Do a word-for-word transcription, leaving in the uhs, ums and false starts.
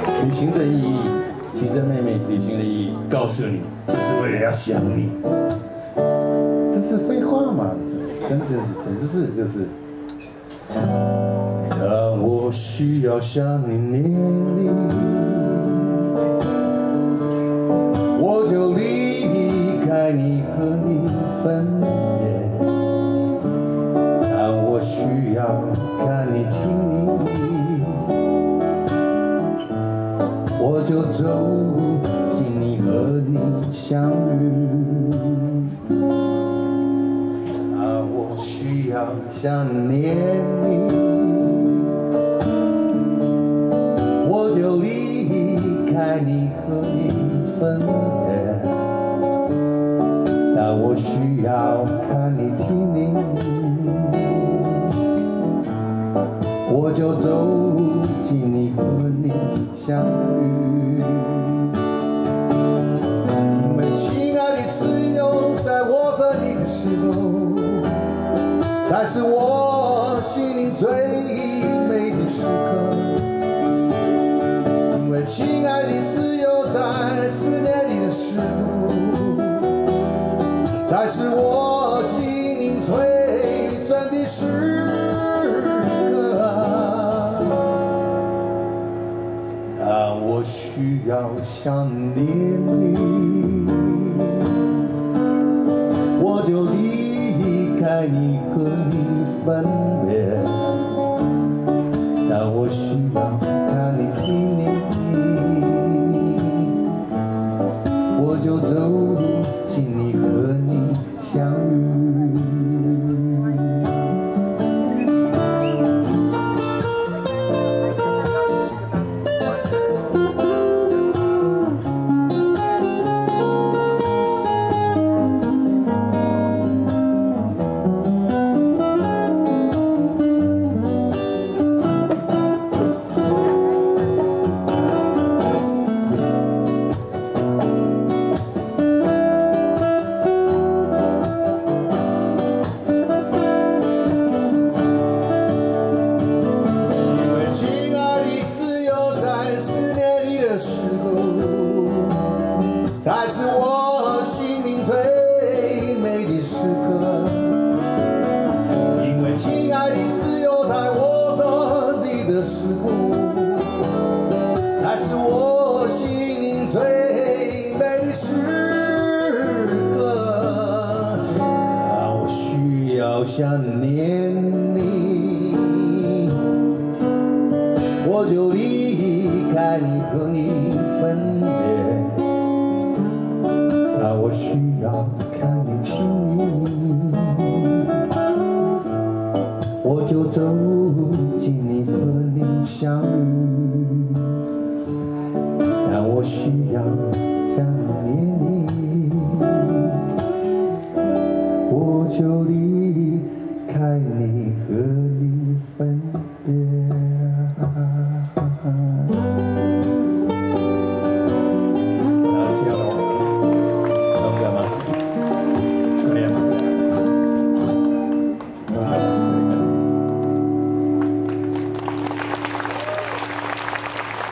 旅行的意义，奇珍妹妹旅行的意义，告诉你，只是为了要想你。这是废话嘛？真是，简直是就是。当我需要想你念你，我就离开你和你分别。当我需要看你听你，我就走进你和你相遇。当我需要想念你，我就离开你和你分别。当我需要看你听你，我就走进你和你相遇。因为亲爱的自由在握着你的时候，才是我心灵最美的时刻。因为亲爱的自由在思念你的时候，才是我心灵最真的时刻。当我需要想念你，我就离开你和你分别。当我需要看你听你，我就走进你和你相遇。才是我心灵最美的时刻。因为亲爱的自由在握着你的时候，才是我心灵最美的时刻。当我需要想念你，我就离开你和你分别。当我需要看你听你，我就走进你和你相遇。当我需要想念你，我就离开你和你分别。